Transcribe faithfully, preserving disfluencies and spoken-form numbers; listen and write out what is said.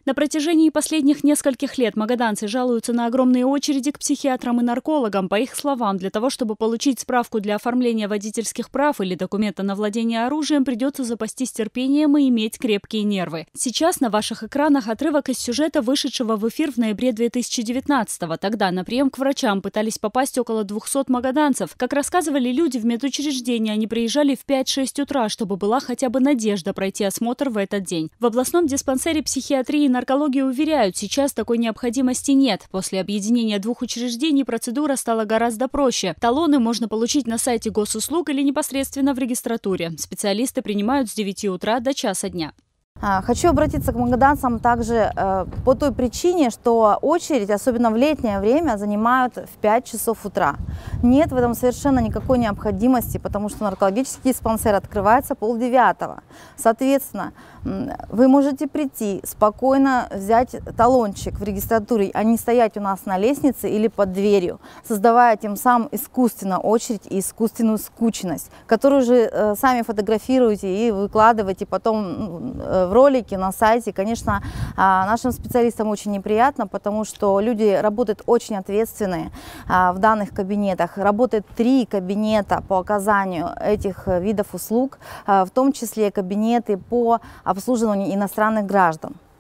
На протяжении последних нескольких лет магаданцы жалуются на огромные очереди к психиатрам и наркологам. По их словам, для того, чтобы получить справку для оформления водительских прав или документа на владение оружием, придется запастись терпением и иметь крепкие нервы. Сейчас на ваших экранах отрывок из сюжета, вышедшего в эфир в ноябре две тысячи девятнадцатого. Тогда на прием к врачам пытались попасть около двухсот магаданцев. Как рассказывали люди в медучреждении, они приезжали в пять-шесть утра, чтобы была хотя бы надежда пройти осмотр в этот день. В областном диспансере психиатрии и наркологии уверяют, сейчас такой необходимости нет. После объединения двух учреждений процедура стала гораздо проще. Талоны можно получить на сайте госуслуг или непосредственно в регистратуре. Специалисты принимают с девяти утра до часа дня. Хочу обратиться к магаданцам также э, по той причине, что очередь, особенно в летнее время, занимают в пять часов утра. Нет в этом совершенно никакой необходимости, потому что наркологический диспансер открывается полдевятого. Соответственно, вы можете прийти, спокойно взять талончик в регистратуре, а не стоять у нас на лестнице или под дверью, создавая тем самым искусственно очередь и искусственную скучность, которую же э, сами фотографируете и выкладываете потом э, в ролике на сайте. Конечно, нашим специалистам очень неприятно, потому что люди работают очень ответственные в данных кабинетах. Работает три кабинета по оказанию этих видов услуг, в том числе кабинеты по обслуживанию иностранных граждан.